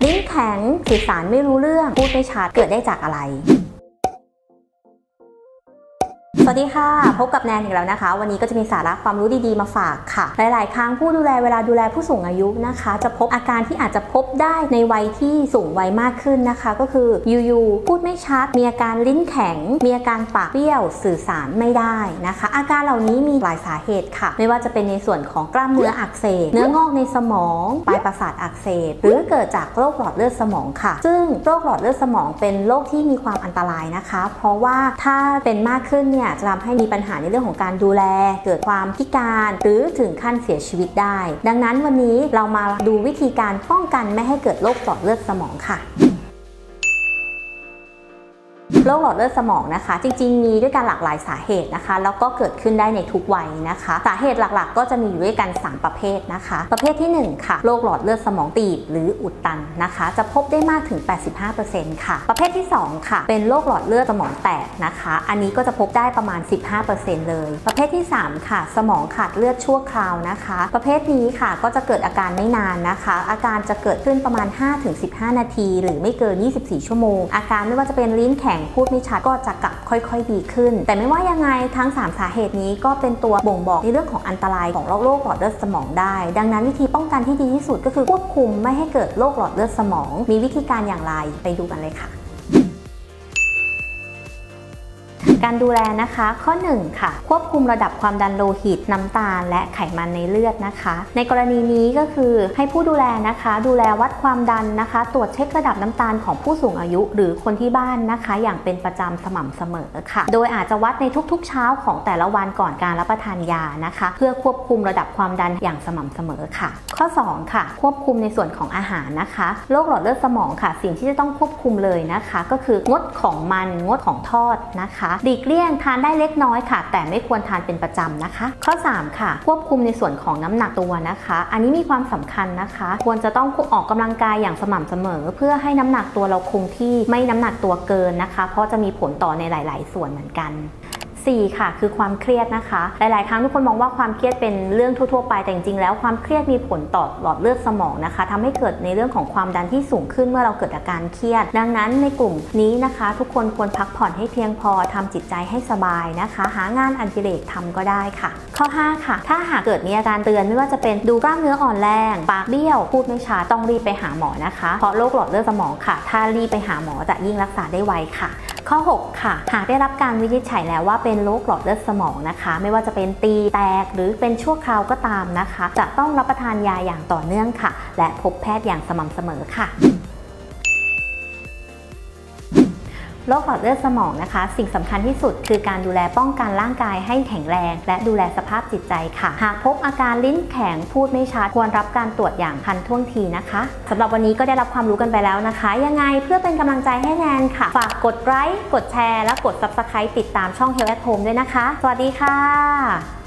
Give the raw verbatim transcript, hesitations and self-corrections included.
ลิ้นแข็งสื่อสารไม่รู้เรื่องพูดไม่ชัดเกิดได้จากอะไรสวัสดีค่ะพบกับแนนอีกแล้วนะคะวันนี้ก็จะมีสาระความรู้ดีๆมาฝากค่ะหลายๆครั้งผู้ดูแลเวลาดูแลผู้สูงอายุนะคะจะพบอาการที่อาจจะพบได้ในวัยที่สูงวัยมากขึ้นนะคะก็คืออยู่ๆพูดไม่ชัดมีอาการลิ้นแข็งมีอาการปากเบี้ยวสื่อสารไม่ได้นะคะอาการเหล่านี้มีหลายสาเหตุค่ะไม่ว่าจะเป็นในส่วนของกล้ามเนื้ออักเสบเนื้องอกในสมองปลายประสาทอักเสบหรือเกิดจากโรคหลอดเลือดสมองค่ะซึ่งโรคหลอดเลือดสมองเป็นโรคที่มีความอันตรายนะคะเพราะว่าถ้าเป็นมากขึ้นเนี่ยจะทำให้มีปัญหาในเรื่องของการดูแลเกิดความพิการหรือถึงขั้นเสียชีวิตได้ดังนั้นวันนี้เรามาดูวิธีการป้องกันไม่ให้เกิดโรคหลอดเลือดสมองค่ะโรคหลอดเลือดสมองนะคะจริงๆมีด้วยกันหลากหลายสาเหตุนะคะแล้วก็เกิดขึ้นได้ในทุกวัยนะคะสาเหตุหลักๆก็จะมีอยู่ด้วยกันสามประเภทนะคะประเภทที่หนึ่งค่ะโรคหลอดเลือดสมองตีบหรืออุดตันนะคะจะพบได้มากถึง แปดสิบห้าเปอร์เซ็นต์ ค่ะประเภทที่สองค่ะเป็นโรคหลอดเลือดสมองแตกนะคะอันนี้ก็จะพบได้ประมาณ สิบห้าเปอร์เซ็นต์ เลยประเภทที่สามค่ะสมองขาดเลือดชั่วคราวนะคะประเภทนี้ค่ะก็จะเกิดอาการไม่นานนะคะอาการจะเกิดขึ้นประมาณ ห้าถึงสิบห้า นาทีหรือไม่เกินยี่สิบสี่ชั่วโมงอาการไม่ว่าจะเป็นลิ้นแข็งพูดไม่ชัดก็จะกลับค่อยๆดีขึ้นแต่ไม่ว่ายังไงทั้งสามสาเหตุนี้ก็เป็นตัวบ่งบอกในเรื่องของอันตรายของโรคหลอดเลือดสมองได้ดังนั้นวิธีป้องกันที่ดีที่สุดก็คือควบคุมไม่ให้เกิดโรคหลอดเลือดสมองมีวิธีการอย่างไรไปดูกันเลยค่ะการดูแลนะคะข้อหนึ่งค่ะควบคุมระดับความดันโลหิตน้ำตาลและไขมันในเลือดนะคะในกรณีนี้ก็คือให้ผู้ดูแลนะคะดูแลวัดความดันนะคะตรวจเช็คระดับน้ำตาลของผู้สูงอายุหรือคนที่บ้านนะคะอย่างเป็นประจำสม่ำเสมอค่ะโดยอาจจะวัดในทุกๆเช้าของแต่ละวันก่อนการรับประทานยานะคะเพื่อควบคุมระดับความดันอย่างสม่ำเสมอค่ะข้อสองค่ะควบคุมในส่วนของอาหารนะคะโรคหลอดเลือดสมองค่ะสิ่งที่จะต้องควบคุมเลยนะคะก็คืองดของมันงดของทอดนะคะหลีกเลี่ยงทานได้เล็กน้อยค่ะแต่ไม่ควรทานเป็นประจำนะคะข้อสามค่ะควบคุมในส่วนของน้ำหนักตัวนะคะอันนี้มีความสำคัญนะคะควรจะต้องออกกำลังกายอย่างสม่ำเสมอเพื่อให้น้ำหนักตัวเราคงที่ไม่น้ำหนักตัวเกินนะคะเพราะจะมีผลต่อในหลายๆส่วนเหมือนกันสี่ค่ะคือความเครียดนะคะหลายๆครั้งทุกคนมองว่าความเครียดเป็นเรื่องทั่วๆไปแต่จริงๆแล้วความเครียดมีผลต่อหลอดเลือดสมองนะคะทำให้เกิดในเรื่องของความดันที่สูงขึ้นเมื่อเราเกิดอาการเครียดดังนั้นในกลุ่มนี้นะคะทุกคนควรพักผ่อนให้เพียงพอทำจิตใจให้สบายนะคะหางานอดิเรกทำก็ได้ค่ะข้อห้าค่ะถ้าหากเกิดมีอาการเตือนไม่ว่าจะเป็นดูกล้ามเนื้ออ่อนแรงปากเบี้ยวพูดไม่ชัดต้องรีบไปหาหมอนะคะเพราะโรคหลอดเลือดสมองค่ะถ้ารีบไปหาหมอจะยิ่งรักษาได้ไวค่ะข้อหกค่ะหากได้รับการวินิจฉัยแล้วว่าเป็นโรคหลอดเลือดสมองนะคะไม่ว่าจะเป็นตีแตกหรือเป็นชั่วคราวก็ตามนะคะจะต้องรับประทานยาอย่างต่อเนื่องค่ะและพบแพทย์อย่างสม่ำเสมอค่ะโรคหลอดเลือดสมองนะคะสิ่งสำคัญที่สุดคือการดูแลป้องกันร่างกายให้แข็งแรงและดูแลสภาพจิตใจค่ะหากพบอาการลิ้นแข็งพูดไม่ชัดควรรับการตรวจอย่างทันท่วงทีนะคะสำหรับวันนี้ก็ได้รับความรู้กันไปแล้วนะคะยังไงเพื่อเป็นกำลังใจให้แนนค่ะฝากกดไลค์กดแชร์และกด ซับสไครบ์ ติดตามช่อง Health at Home ด้วยนะคะสวัสดีค่ะ